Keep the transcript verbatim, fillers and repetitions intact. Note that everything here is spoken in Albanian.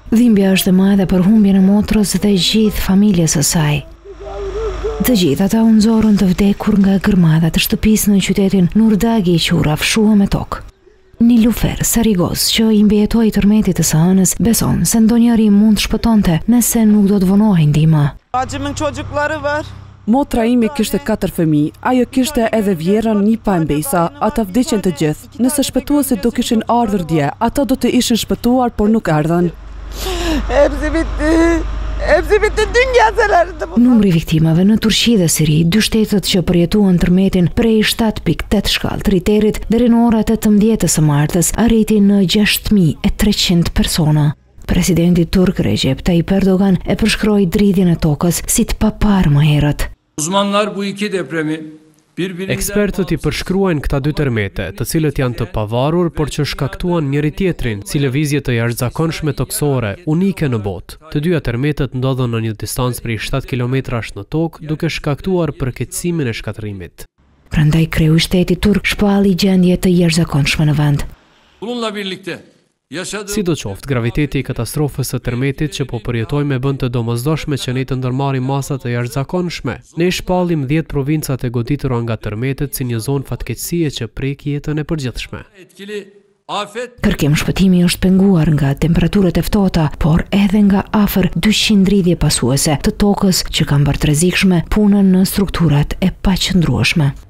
Dhimbja është e madhe për humbjen e motrës dhe gjithë familjes së saj. Të gjithë ata u nxorën të vdekur nga gërmadha të shtëpisë në qytetin Nurdagi që u rrafshua me tokë. Nilufer Sarigos, që i mbijetoi tërmetit të së hënës, beson se ndonjëri mund të shpëtonte nëse nuk do të vonohej ndihma. Motra ime kishte katër fëmijë, ajo kishte edhe vjerën një pa mbesa, ata vdiqen të gjithë. Nëse shpëtuesit do kishin ardhur dje, ata do të ishin shpëtuar, por nuk ardhen. Numri viktimave në Turqi dhe Siri, dy shtetet që përjetuan tërmetin prej shtatë pikë tetë shkallë të Riterit deri në orën tetëmbëdhjetë së martës, arriti në gjashtë mijë e treqind persona. Presidenti turk Recep Tayyip Erdogan e përshkroi dridhjen e tokës si të paparë më herët. Ekspertët i përshkruajnë këta dy tërmete, të cilët janë të pavarur, por që shkaktuan njëri tjetrin, si lëvizje të jashtëzakonshme toksore, unike në botë. Të dyja tërmetet ndodhen në një distancë prej shtatë kilometrash në tokë, duke shkaktuar përkeqësimin e shkatërimit. Prandaj kreu i shtetit turk shpalli gjendje të jashtëzakonshme në vend. Sidoqoftë, graviteti i katastrofës së tërmetit që po përjetojmë e bën të domosdoshme që ne të ndërmarrim masa të jashtëzakonshme. Ne shpallim dhjetë provincat e goditura nga tërmetet si një zonë fatkeqësie që prek jetën e përgjithshme. Kërkim shpëtimi është penguar nga temperaturat e ftohta, por edhe nga afër dyqind dridhje pasuese të tokës që kanë bërë të rrezikshme punën në strukturat e paqëndrueshme.